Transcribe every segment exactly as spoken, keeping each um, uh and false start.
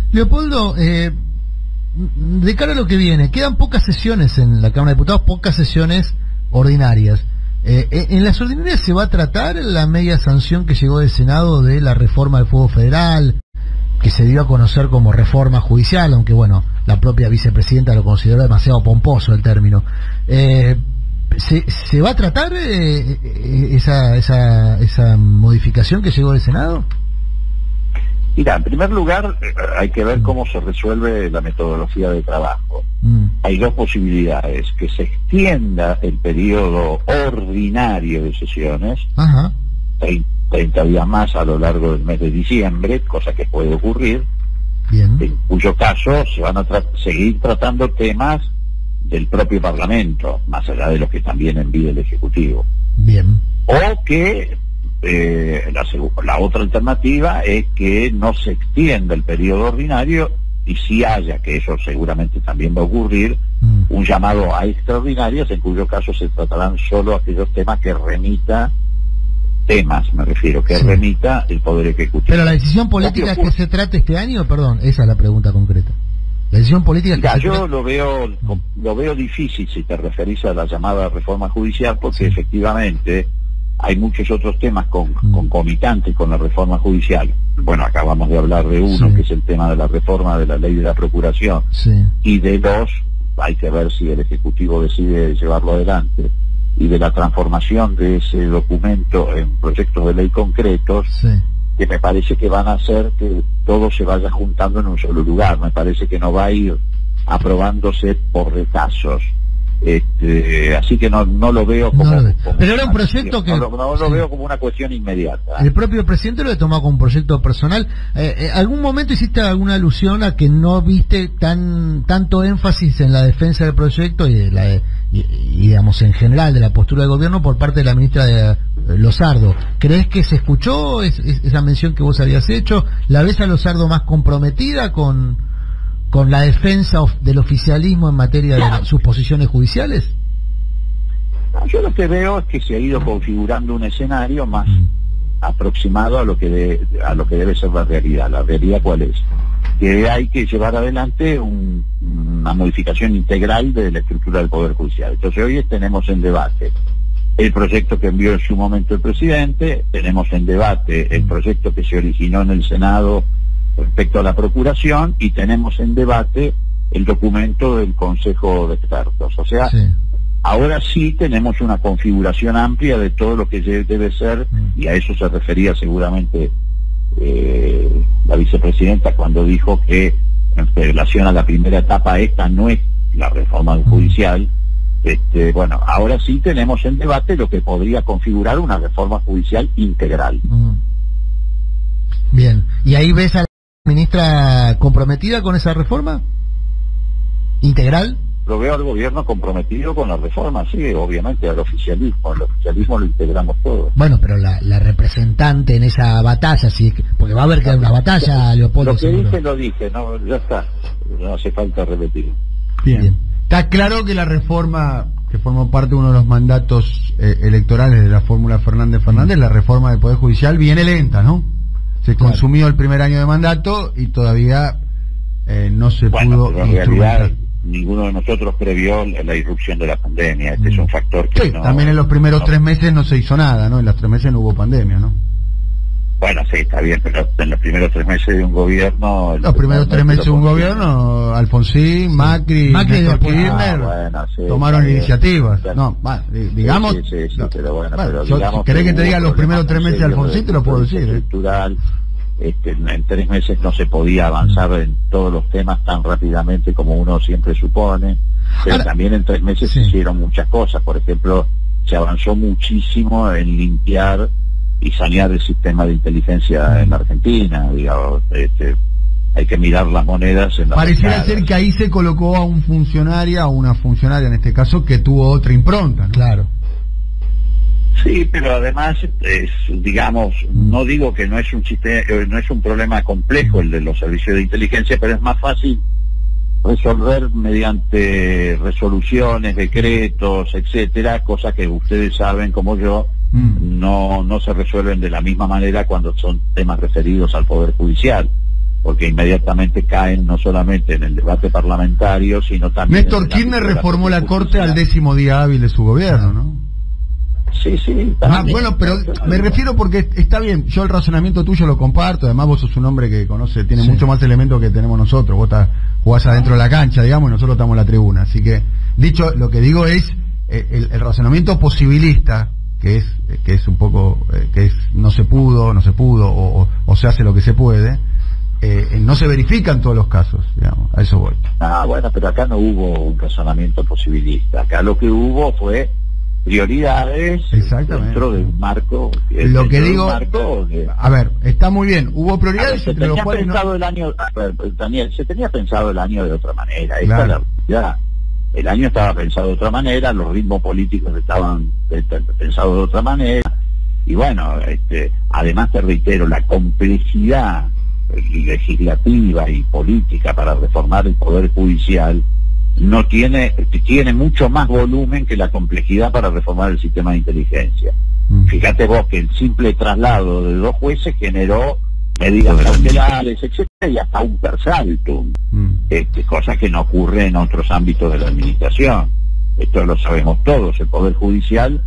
Leopoldo, eh, de cara a lo que viene, quedan pocas sesiones en la Cámara de Diputados, pocas sesiones ordinarias. Eh, ¿En las ordinarias se va a tratar la media sanción que llegó del Senado de la reforma del Fuego Federal, que se dio a conocer como reforma judicial, aunque bueno, la propia vicepresidenta lo consideró demasiado pomposo el término? Eh, ¿se, ¿Se va a tratar eh, esa, esa, esa modificación que llegó del Senado? Mira, en primer lugar, hay que ver cómo se resuelve la metodología de trabajo. Mm. Hay dos posibilidades: que se extienda el periodo ordinario de sesiones, Ajá. treinta días más a lo largo del mes de diciembre, cosa que puede ocurrir, Bien. en cuyo caso se van a tra seguir tratando temas del propio Parlamento, más allá de los que también envíe el Ejecutivo. Bien. O que Eh, la, la otra alternativa es que no se extienda el periodo ordinario y si haya, que eso seguramente también va a ocurrir, mm. un llamado a extraordinarias, en cuyo caso se tratarán solo aquellos temas que remita, temas me refiero, que sí. remita el Poder Ejecutivo. Pero la decisión política es que se trate este año, perdón, esa es la pregunta concreta. La decisión política Mira, que se yo trata... lo veo lo veo difícil si te referís a la llamada reforma judicial, porque sí. efectivamente hay muchos otros temas con, mm. concomitantes con la reforma judicial. Bueno, acabamos de hablar de uno, sí. que es el tema de la reforma de la ley de la procuración. Sí. Y de dos, hay que ver si el Ejecutivo decide llevarlo adelante. Y de la transformación de ese documento en proyectos de ley concretos, sí. que me parece que van a hacer que todo se vaya juntando en un solo lugar. Me parece que no va a ir aprobándose por retazos. Este, así que no no lo veo como, no lo como pero era un proyecto que no, lo, no lo sí. veo como una cuestión inmediata. El propio presidente lo ha tomado como un proyecto personal. Eh, eh, ¿Algún momento hiciste alguna alusión a que no viste tan tanto énfasis en la defensa del proyecto y, de la, y, y digamos en general de la postura del gobierno por parte de la ministra de eh, Lozardo? ¿Crees que se escuchó es, es, esa mención que vos habías hecho? ¿La ves a Lozardo más comprometida con con la defensa of, del oficialismo en materia de sus posiciones judiciales? Yo lo que veo es que se ha ido configurando un escenario más mm. aproximado a lo que de, a lo que debe ser la realidad. ¿La realidad cuál es? Que hay que llevar adelante un, una modificación integral de la estructura del Poder Judicial. Entonces hoy tenemos en debate el proyecto que envió en su momento el presidente, tenemos en debate el proyecto que se originó en el Senado respecto a la procuración, y tenemos en debate el documento del Consejo de Expertos. O sea, sí. ahora sí tenemos una configuración amplia de todo lo que debe ser, mm. y a eso se refería seguramente eh, la vicepresidenta cuando dijo que en relación a la primera etapa esta no es la reforma mm. judicial. Este, bueno, ahora sí tenemos en debate lo que podría configurar una reforma judicial integral. Mm. Bien, ¿y ahí ves a ministra comprometida con esa reforma integral? Lo veo al gobierno comprometido con la reforma, sí, obviamente, al oficialismo. Al oficialismo lo integramos todos. Bueno, pero la, la representante en esa batalla, sí, porque va a haber que haber una batalla, Leopoldo. Lo que seguro. dije, lo dije, no, ya está, no hace falta repetir. Bien. Bien. Está claro que la reforma que formó parte de uno de los mandatos eh, electorales de la fórmula Fernández Fernández, la reforma del Poder Judicial, viene lenta, ¿no? Se claro. consumió el primer año de mandato y todavía eh, no se bueno, pudo pero en realidad ninguno de nosotros previó la irrupción de la pandemia. Este mm. es un factor que sí, no, también en los primeros no, tres meses no se hizo nada, ¿no? En los tres meses no hubo pandemia, ¿no? Bueno, sí, está bien, pero en los primeros tres meses de un gobierno... Los primeros tres meses de un gobierno, Alfonsín, sí. Macri, Macri Néstor Kirchner, ah, bueno, sí, tomaron iniciativas. Bien. No, bueno, digamos... Sí, sí, sí, sí, pero bueno, bueno pero yo, digamos... Si querés que te diga los primeros tres meses de Alfonsín, te lo puedo decir. Estructural, ¿eh? este, en tres meses no se podía avanzar mm. en todos los temas tan rápidamente como uno siempre supone, pero Ahora, también en tres meses sí. se hicieron muchas cosas. Por ejemplo, se avanzó muchísimo en limpiar y sanear el sistema de inteligencia en la Argentina, digamos, este, hay que mirar las monedas en la Pareciera ser que ahí se colocó a un funcionaria, a una funcionaria en este caso, que tuvo otra impronta, ¿no? Claro. Sí, pero además, es, digamos, no digo que no es un sistema, no es un problema complejo el de los servicios de inteligencia, pero es más fácil resolver mediante resoluciones, decretos, etcétera, cosas que ustedes saben como yo, mm. no no se resuelven de la misma manera cuando son temas referidos al Poder Judicial. porque inmediatamente caen no solamente en el debate parlamentario, sino también... Néstor Kirchner reformó la Corte al décimo día hábil de su gobierno, ¿no? Sí, sí. Ah, bueno, pero me refiero porque está bien, yo el razonamiento tuyo lo comparto, además vos sos un hombre que conoce, tiene sí. mucho más elementos que tenemos nosotros, vos estás, jugás adentro de la cancha, digamos, y nosotros estamos en la tribuna, así que, dicho, lo que digo es, eh, el, el razonamiento posibilista, que es eh, que es un poco, eh, que es no se pudo, no se pudo, o, o, o se hace lo que se puede, eh, no se verifica en todos los casos, digamos, a eso voy. Ah, bueno, pero acá no hubo un razonamiento posibilista, acá lo que hubo fue prioridades dentro de un marco. Lo que digo, marco de... a ver, está muy bien, hubo prioridades ver, entre los cuales pensado no... el año, ver, Daniel, se tenía pensado el año de otra manera, claro. Esta es la realidad. El año estaba pensado de otra manera, los ritmos políticos estaban pensados de otra manera, y bueno, este, además te reitero, la complejidad legislativa y política para reformar el Poder Judicial no tiene tiene mucho más volumen que la complejidad para reformar el sistema de inteligencia. Mm. Fíjate vos que el simple traslado de dos jueces generó medidas cautelares, etcétera, y hasta un persaltum, mm. este, cosa que no ocurre en otros ámbitos de la administración. Esto lo sabemos todos. El Poder Judicial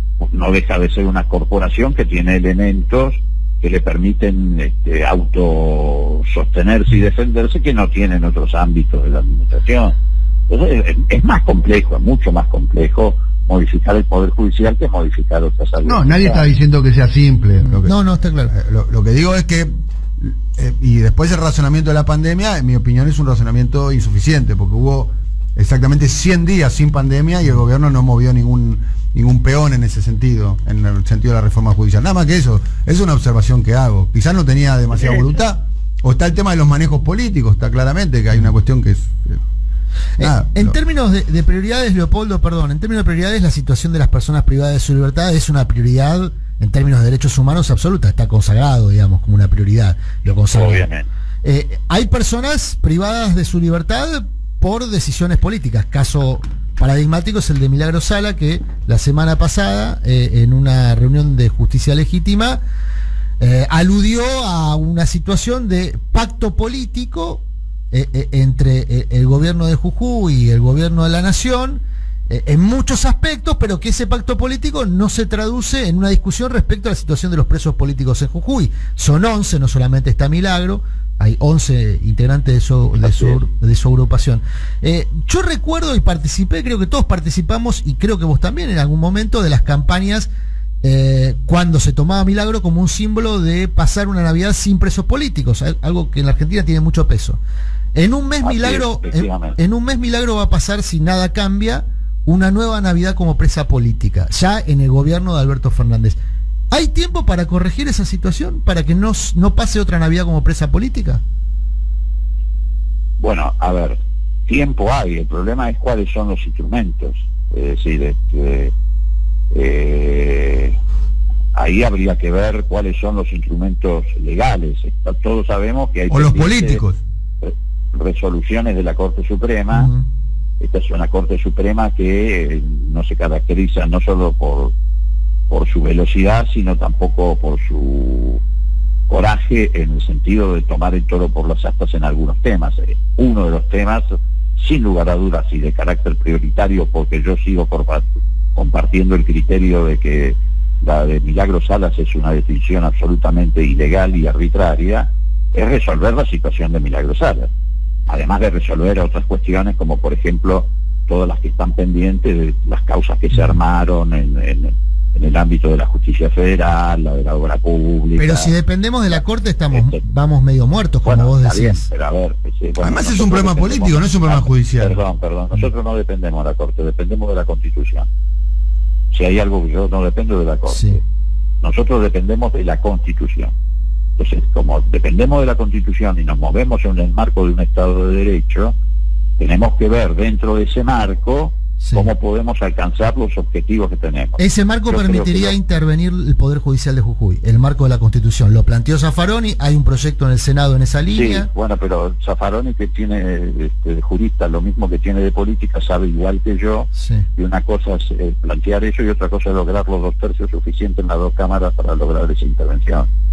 no deja de ser una corporación que tiene elementos que le permiten este, autosostenerse y defenderse que no tienen otros ámbitos de la administración. Entonces, es más complejo, es mucho más complejo modificar el Poder Judicial que modificar otras áreas. No, nadie está diciendo que sea simple. Lo que, no, no, está claro. Eh, lo, lo que digo es que, eh, y después el razonamiento de la pandemia, en mi opinión, es un razonamiento insuficiente, porque hubo exactamente cien días sin pandemia y el gobierno no movió ningún ningún peón en ese sentido, en el sentido de la reforma judicial. Nada más que eso, es una observación que hago. Quizás no tenía demasiada voluntad, o está el tema de los manejos políticos, está claramente que hay una cuestión que es... Eh, Ah, en lo... términos de, de prioridades, Leopoldo, perdón, en términos de prioridades, la situación de las personas privadas de su libertad es una prioridad en términos de derechos humanos absoluta, está consagrado, digamos, como una prioridad. Lo consagrado. Obviamente. Eh, hay personas privadas de su libertad por decisiones políticas. Caso paradigmático es el de Milagro Sala, que la semana pasada, eh, en una reunión de justicia legítima, eh, aludió a una situación de pacto político Eh, eh, entre eh, el gobierno de Jujuy y el gobierno de la Nación, eh, en muchos aspectos, pero que ese pacto político no se traduce en una discusión respecto a la situación de los presos políticos en Jujuy. Son once, no solamente está Milagro, hay once integrantes de su, de su, de su agrupación. Eh, yo recuerdo y participé, creo que todos participamos, y creo que vos también en algún momento, de las campañas Eh, cuando se tomaba Milagro como un símbolo de pasar una Navidad sin presos políticos, algo que en la Argentina tiene mucho peso. En un mes Milagro, en, en un mes Milagro va a pasar, si nada cambia, una nueva Navidad como presa política, ya en el gobierno de Alberto Fernández. ¿Hay tiempo para corregir esa situación, para que no, no pase otra Navidad como presa política? Bueno, a ver, tiempo hay, el problema es cuáles son los instrumentos. Es decir, este, eh, ahí habría que ver cuáles son los instrumentos legales. Todos sabemos que hay... O los políticos. Resoluciones de la Corte Suprema. Uh-huh. Esta es una Corte Suprema que eh, no se caracteriza no solo por, por su velocidad, sino tampoco por su coraje en el sentido de tomar el toro por las astas en algunos temas. Eh, uno de los temas, sin lugar a dudas y de carácter prioritario, porque yo sigo compartiendo el criterio de que la de Milagro Salas es una decisión absolutamente ilegal y arbitraria, es resolver la situación de Milagro Salas. Además de resolver otras cuestiones, como por ejemplo todas las que están pendientes de las causas que se armaron en, en, en el ámbito de la justicia federal, la de la obra pública. Pero si dependemos de la Corte estamos este, vamos medio muertos, como bueno, vos decís. Bien, pero a ver, sí, bueno, además es un problema político, no es un problema judicial. Perdón, perdón, nosotros no dependemos de la Corte, dependemos de la Constitución. Si hay algo que yo no dependo de la Corte, sí. Nosotros dependemos de la Constitución. Entonces, como dependemos de la Constitución y nos movemos en el marco de un Estado de Derecho, tenemos que ver dentro de ese marco sí. cómo podemos alcanzar los objetivos que tenemos. Ese marco Yo permitiría lo... intervenir el Poder Judicial de Jujuy, el marco de la Constitución. Lo planteó Zaffaroni, hay un proyecto en el Senado en esa línea. Sí, bueno, pero Zaffaroni, que tiene este, de jurista lo mismo que tiene de política, sabe igual que yo, sí. y una cosa es eh, plantear eso y otra cosa es lograr los dos tercios suficientes en las dos cámaras para lograr esa intervención.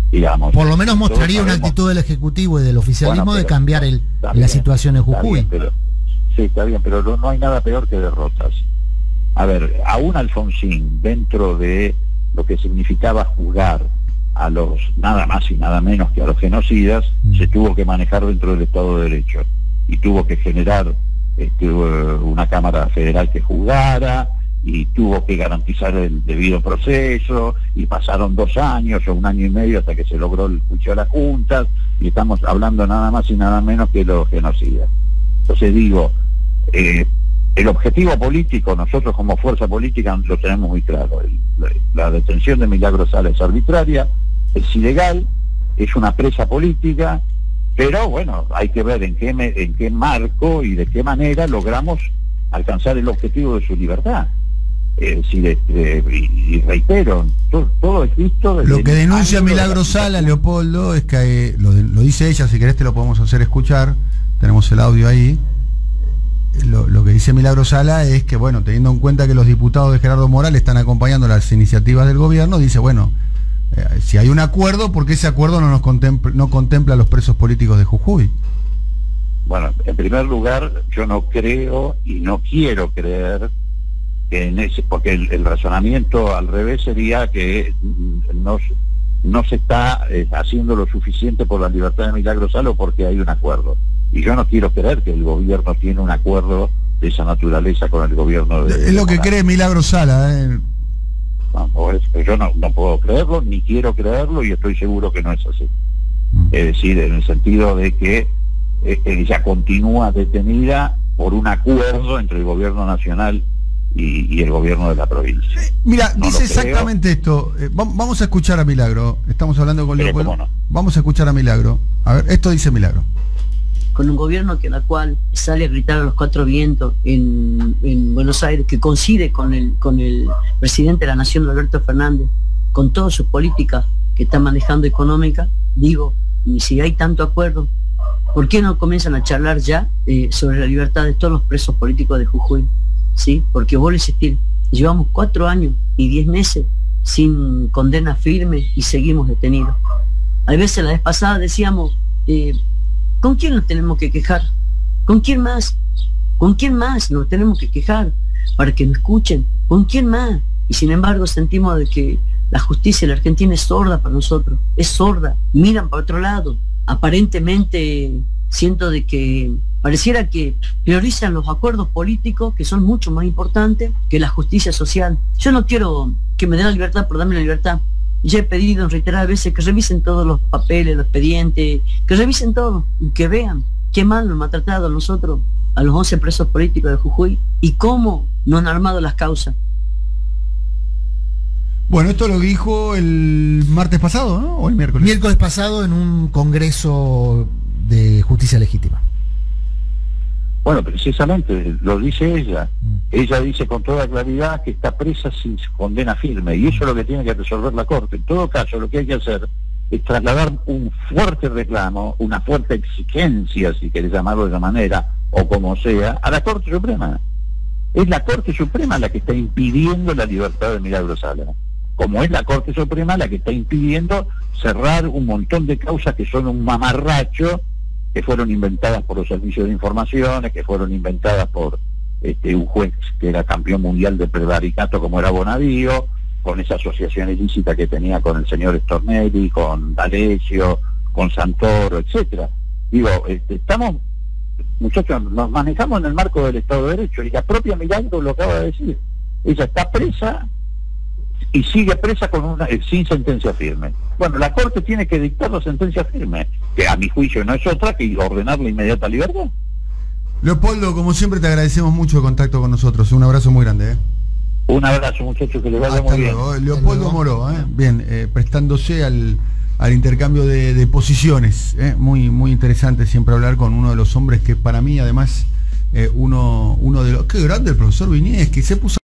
digamos. Por lo menos mostraría una actitud del Ejecutivo y del oficialismo bueno, pero, de cambiar el, la bien, situación en Jujuy. Bien, pero, sí, está bien, pero no, no hay nada peor que derrotas. A ver, aún Alfonsín, dentro de lo que significaba juzgar a los nada más y nada menos que a los genocidas, mm. se tuvo que manejar dentro del Estado de Derecho y tuvo que generar este, una Cámara Federal que juzgara y tuvo que garantizar el debido proceso y pasaron dos años o un año y medio hasta que se logró el juicio a las juntas y estamos hablando nada más y nada menos que los genocidas. Entonces digo, eh, el objetivo político, nosotros como fuerza política lo tenemos muy claro. El, la, la detención de Milagro Sala es arbitraria, es ilegal, es una presa política, pero bueno, hay que ver en qué, me, en qué marco y de qué manera logramos alcanzar el objetivo de su libertad. Eh, si de, de, y, y reitero, todo, todo es visto... Lo que denuncia Milagro Sala, Leopoldo, es que eh, lo, de, lo dice ella, si querés te lo podemos hacer escuchar, tenemos el audio ahí. Lo, lo que dice Milagro Sala es que, bueno, teniendo en cuenta que los diputados de Gerardo Morales están acompañando las iniciativas del gobierno, dice, bueno, eh, si hay un acuerdo, ¿por qué ese acuerdo no nos contempla, no contempla a los presos políticos de Jujuy? Bueno, en primer lugar, yo no creo y no quiero creer que en ese, porque el, el razonamiento al revés sería que no, no se está eh, haciendo lo suficiente por la libertad de Milagro Sala porque hay un acuerdo. Y yo no quiero creer que el gobierno tiene un acuerdo de esa naturaleza con el gobierno de... Es lo que cree Milagro Sala, ¿eh? No, pues, yo no, no puedo creerlo, ni quiero creerlo, y estoy seguro que no es así. Mm. Es decir, en el sentido de que eh, ella continúa detenida por un acuerdo entre el gobierno nacional y, y el gobierno de la provincia. Eh, mira, no dice exactamente esto. Eh, vamos a escuchar a Milagro. Estamos hablando con Leopoldo. No. Vamos a escuchar a Milagro. A ver, esto dice Milagro. Con un gobierno que la cual sale a gritar a los cuatro vientos en, en Buenos Aires, que coincide con el, con el presidente de la Nación, Alberto Fernández, con todas sus políticas que está manejando económica, digo, y si hay tanto acuerdo, ¿por qué no comienzan a charlar ya eh, sobre la libertad de todos los presos políticos de Jujuy? ¿Sí? Porque vuelvo a insistir, llevamos cuatro años y diez meses sin condena firme y seguimos detenidos. A veces la vez pasada decíamos, eh, ¿con quién nos tenemos que quejar? ¿Con quién más? ¿Con quién más nos tenemos que quejar? Para que nos escuchen. ¿Con quién más? Y sin embargo sentimos de que la justicia en la Argentina es sorda para nosotros. Es sorda. Miran para otro lado. Aparentemente siento de que pareciera que priorizan los acuerdos políticos, que son mucho más importantes que la justicia social. Yo no quiero que me den la libertad por darme la libertad. Ya he pedido en reiteradas veces que revisen todos los papeles, los expedientes, que revisen todo y que vean qué mal nos ha tratado a nosotros, a los once presos políticos de Jujuy, y cómo nos han armado las causas. Bueno, esto lo dijo el martes pasado, ¿no? ¿O el miércoles? Miércoles pasado en un congreso de justicia legítima. Bueno, precisamente, lo dice ella. Mm. Ella dice con toda claridad que está presa sin condena firme, y eso es lo que tiene que resolver la Corte. En todo caso, lo que hay que hacer es trasladar un fuerte reclamo, una fuerte exigencia, si querés llamarlo de esa manera, o como sea, a la Corte Suprema. Es la Corte Suprema la que está impidiendo la libertad de Milagro Sala, como es la Corte Suprema la que está impidiendo cerrar un montón de causas que son un mamarracho, que fueron inventadas por los servicios de información, que fueron inventadas por este, un juez que era campeón mundial de prevaricato como era Bonadío, con esa asociación ilícita que tenía con el señor Stornelli, con D'Alessio, con Santoro, etcétera. Digo, este, estamos, muchachos, nos manejamos en el marco del Estado de Derecho, y la propia Milagro lo acaba de decir. Ella está presa y sigue presa con una eh, sin sentencia firme. Bueno, la Corte tiene que dictar la sentencia firme, que a mi juicio no es otra que ordenar la inmediata libertad. Leopoldo, como siempre te agradecemos mucho el contacto con nosotros. Un abrazo muy grande. ¿eh? Un abrazo, muchachos, que les vaya muy luego. bien. Leopoldo Moró, ¿eh? bien, eh, prestándose al, al intercambio de, de posiciones. ¿eh? Muy, muy interesante siempre hablar con uno de los hombres que para mí, además, eh, uno, uno de los... ¡Qué grande el profesor Viñez, que se puso...